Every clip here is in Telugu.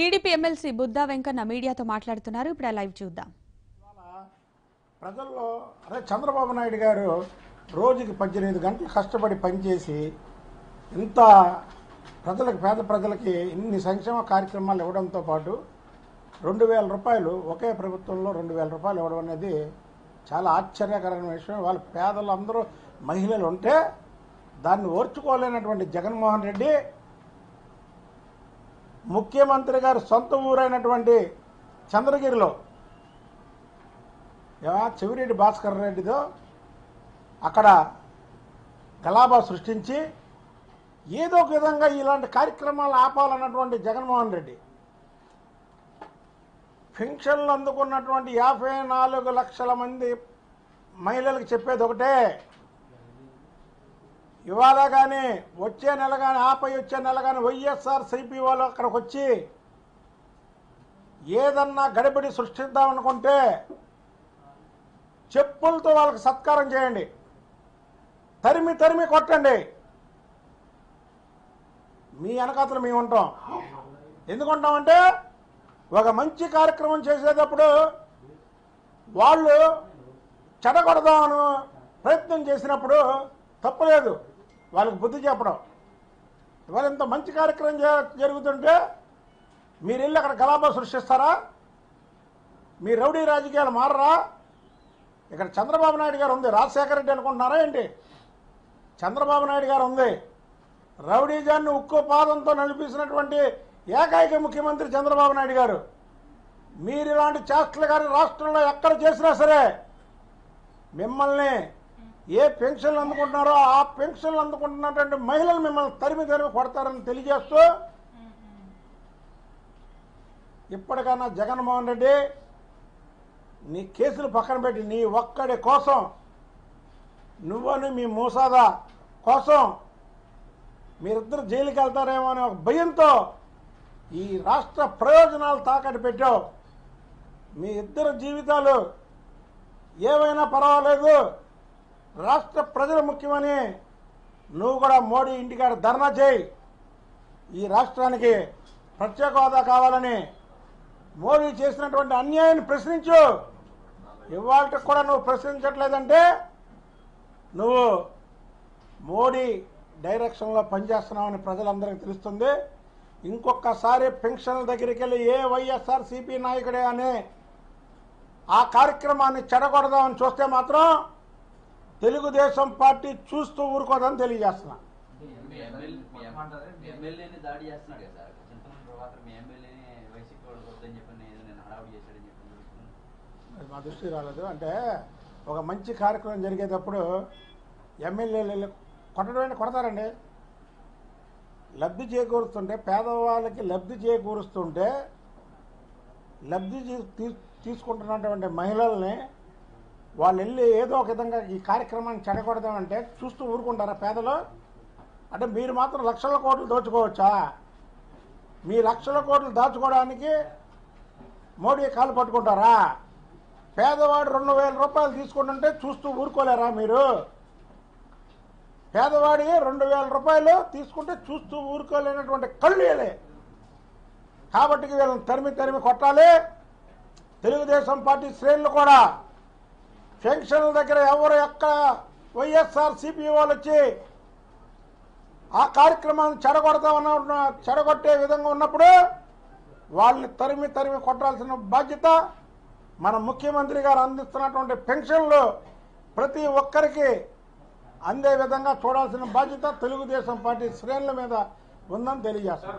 TDP MLC బుద్ధా వెంకన్న మీడియాతో మాట్లాడుతున్నారు. ఇప్పుడు లైవ్ చూద్దాం. ప్రజల్లో అదే చంద్రబాబు నాయుడు గారు రోజుకి 18 గంటలు కష్టపడి పనిచేసి ఇంత ప్రజలకు పేద ప్రజలకి ఇన్ని సంక్షేమ కార్యక్రమాలు ఇవ్వడంతో పాటు 2000 రూపాయలు ఒకే ప్రభుత్వంలో 2000 రూపాయలు ఇవ్వడం అనేది చాలా ఆశ్చర్యకరమైన విషయం. వాళ్ళ పేదలు అందరూ మహిళలు ఉంటే దాన్ని ఓర్చుకోలేనటువంటి జగన్మోహన్ రెడ్డి ముఖ్యమంత్రి గారి సొంత ఊరైనటువంటి చంద్రగిరిలో చెవిరెడ్డి భాస్కర్ రెడ్డితో అక్కడ గలాబా సృష్టించి ఏదో ఒక విధంగా ఇలాంటి కార్యక్రమాలు ఆపాలన్నటువంటి జగన్మోహన్ రెడ్డి పెన్షన్లు అందుకున్నటువంటి 54 లక్షల మంది మహిళలకు చెప్పేది ఒకటే, ఇవాళ కానీ వచ్చే నెల కానీ ఆపై వచ్చే నెల కానీ వైఎస్ఆర్సీపీ వాళ్ళు అక్కడికి వచ్చి ఏదన్నా గడిబిడి సృష్టిద్దామనుకుంటే చెప్పులతో వాళ్ళకి సత్కారం చేయండి, తరిమి తరిమి కొట్టండి. మీ వెనకాతలు మేము ఉంటాం. ఎందుకుంటామంటే ఒక మంచి కార్యక్రమం చేసేటప్పుడు వాళ్ళు చెడగొడదామని ప్రయత్నం చేసినప్పుడు తప్పులేదు, వాళ్ళకి బుద్ధి చెప్పడం. ఇవాళ ఇంత మంచి కార్యక్రమం జరుగుతుంటే మీరు వెళ్ళి అక్కడ గలాబా సృష్టిస్తారా? మీ రౌడీ రాజకీయాలు మారరా? ఇక్కడ చంద్రబాబు నాయుడు గారు ఉంది, రాజశేఖర రెడ్డి అనుకుంటున్నారా ఏంటి? చంద్రబాబు నాయుడు గారు ఉంది. రౌడీజాన్ని ఉక్కు పాదంతో నడిపిస్తున్నటువంటి ఏకైక ముఖ్యమంత్రి చంద్రబాబు నాయుడు గారు. మీరు ఇలాంటి చేష్టలు కానీ రాష్ట్రంలో ఎక్కడ చేసినా సరే మిమ్మల్ని ఏ పెన్షన్లు అందుకుంటున్నారో ఆ పెన్షన్లు అందుకుంటున్నటువంటి మహిళలు మిమ్మల్ని తరిమి తరిమి కొడతారని తెలియజేస్తూ, ఇప్పటికన్నా జగన్మోహన్ రెడ్డి నీ కేసులు పక్కన పెట్టి నీ ఒక్కడి కోసం, నువ్వని మీ మోసాదా కోసం మీరిద్దరు జైలుకి వెళ్తారేమో అనే ఒక భయంతో ఈ రాష్ట్ర ప్రయోజనాలు తాకట్టు పెట్టావు. మీ ఇద్దరు జీవితాలు ఏమైనా పర్వాలేదు, రాష్ట్ర ప్రజలు ముఖ్యమని నువ్వు కూడా మోడీ ఇంటికాడ ధర్నా చేయి. ఈ రాష్ట్రానికి ప్రత్యేక హోదా కావాలని మోడీ చేసినటువంటి అన్యాయాన్ని ప్రశ్నించు. ఇవాళకి కూడా నువ్వు ప్రశ్నించట్లేదంటే నువ్వు మోడీ డైరెక్షన్లో పనిచేస్తున్నావని ప్రజలందరికీ తెలుస్తుంది. ఇంకొకసారి పెన్షన్ల దగ్గరికి వెళ్ళి ఏ వైఎస్ఆర్సీపీ నాయకుడే అని ఆ కార్యక్రమాన్ని చెడగొడదామని చూస్తే మాత్రం తెలుగుదేశం పార్టీ చూస్తూ ఊరుకోదని తెలియజేస్తున్నా. మా దృష్టి రాలేదు. అంటే ఒక మంచి కార్యక్రమం జరిగేటప్పుడు ఎమ్మెల్యేలు కొట్టడమే కొడతారండి. లబ్ధి చేకూరుస్తుంటే, పేదవాళ్ళకి లబ్ధి చేకూరుస్తుంటే లబ్ధి తీసుకుంటున్నటువంటి మహిళల్ని వాళ్ళు వెళ్ళి ఏదో ఒక విధంగా ఈ కార్యక్రమాన్ని చెడగొడదామంటే చూస్తూ ఊరుకుంటారా పేదలు? అంటే మీరు మాత్రం లక్షల కోట్లు దోచుకోవచ్చా? మీ లక్షల కోట్లు దాచుకోవడానికి మోడీ కాలు పట్టుకుంటారా? పేదవాడు 2000 రూపాయలు తీసుకుంటుంటే చూస్తూ ఊరుకోలేరా మీరు? పేదవాడి 2000 రూపాయలు తీసుకుంటే చూస్తూ ఊరుకోలేనటువంటి కళ్ళు వేలే. కాబట్టి వీళ్ళని తరిమి తరిమి కొట్టాలి. తెలుగుదేశం పార్టీ శ్రేణులు కూడా పెన్షన్ల దగ్గర ఎవరు ఎక్కడ వైఎస్ఆర్సీపీ వాళ్ళు వచ్చి ఆ కార్యక్రమాన్ని చెడగొట్టే విధంగా ఉన్నప్పుడు వాళ్ళని తరిమి తరిమి కొట్టాల్సిన బాధ్యత మన ముఖ్యమంత్రి గారు అందిస్తున్నటువంటి పెన్షన్లు ప్రతి ఒక్కరికి అందే విధంగా చూడాల్సిన బాధ్యత తెలుగుదేశం పార్టీ శ్రేణుల మీద ఉందని తెలియజేస్తారు.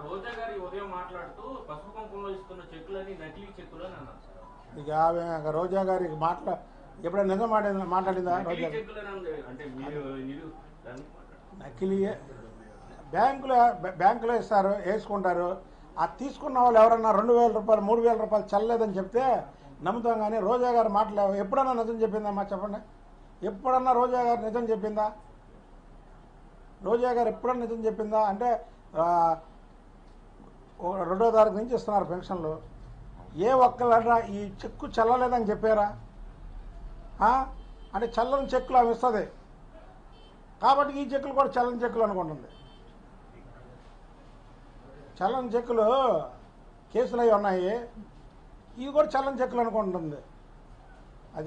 ఇక రోజా గారికి ఎప్పుడైనా నిజం మాట్లాడిందా? రోజా నకిలీ బ్యాంకులో ఇస్తారు, వేసుకుంటారు. ఆ తీసుకున్న వాళ్ళు ఎవరన్నా 2000 రూపాయలు 3000 రూపాయలు చల్లలేదని చెప్తే నమ్ముతాం. కానీ రోజా గారు మాట్లాడ ఎప్పుడన్నా నిజం చెప్పిందమ్మా చెప్పండి? ఎప్పుడన్నా రోజా గారు నిజం చెప్పిందా? రోజా గారు ఎప్పుడన్నా నిజం చెప్పిందా? అంటే 2వ తారీఖు నుంచి ఇస్తున్నారు పెన్షన్లు. ఏ ఒక్కళ్ళన్నా ఈ చెక్కు చల్లలేదని చెప్పారా? అంటే చల్లని చెక్కులు అవి ఇస్తుంది కాబట్టి ఈ చెక్కులు కూడా చల్లని చెక్కులు అనుకుంటుంది. చల్లని చెక్కులు కేసులు అవి ఉన్నాయి. ఇవి కూడా చల్లని చెక్కులు అనుకుంటుంది. అది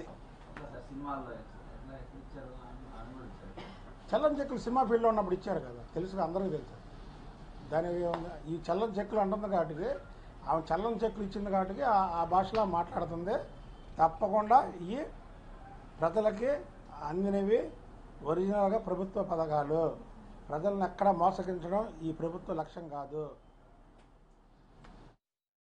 చల్లని చెక్కులు సినిమా ఫీల్డ్లో ఉన్నప్పుడు ఇచ్చారు కదా, తెలుసుగా, అందరికీ తెలుసు. దానికి ఈ చల్లని చెక్కులు అంటుంది కాబట్టి, ఆమె చల్లని చెక్కులు ఇచ్చింది కాబట్టి ఆ భాషలో మాట్లాడుతుంది. తప్పకుండా ఈ ప్రజలకి అందినవి ఒరిజినల్గా ప్రభుత్వ పథకాలు. ప్రజలను ఎక్కడా మోసగించడం ఈ ప్రభుత్వ లక్ష్యం కాదు.